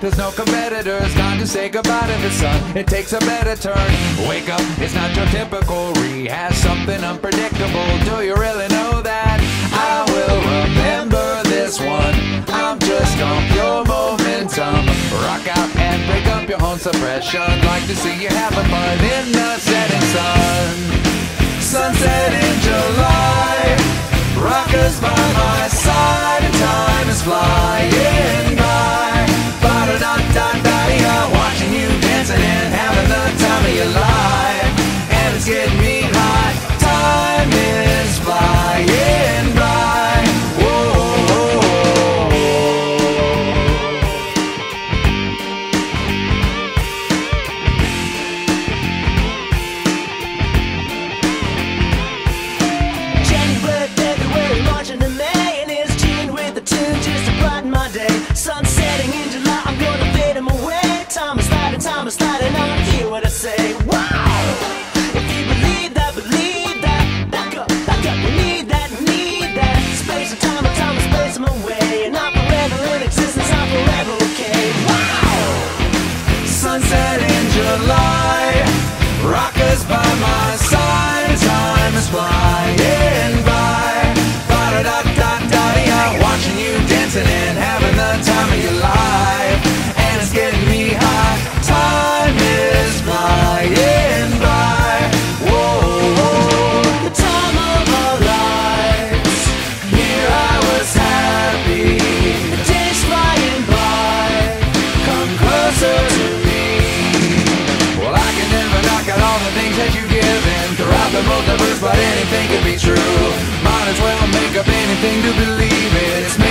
There's no competitors, time to say goodbye to the sun. It takes a better turn. Wake up, it's not your typical rehash, something unpredictable. Do you really know that? I will remember this one. I'm just on pure momentum. Rock out and break up your own suppression. Like to see you having fun in the setting sun. Sunset in July, rockers by my side, and time is flying by. Ba-da-da-da-da-da, watching you dancing and having the time of your life. And it's getting me hot, time is flying by. January, February, March and May, and it's tuned with the tune just to brighten my day. Sun setting in July, I'm gonna fade them away. Time is sliding, I hear what I say. Wow! If you believe that, back up, you need that. Space and time and space them away. And I'm forever in existence, I'm forever okay. Wow! Sunset in July, rockers by my side, and time is flying by. Ba-da-da-da-da-da, watching you dancing and having the time of your life. And it's getting me hot, time is flying by. Whoa, The time of our lives, here I was happy. the days flying by. Come closer to me. Well, I can never knock out all the things that you've given throughout the multiverse, but anything could be true. Might as well make up anything to believe in. It's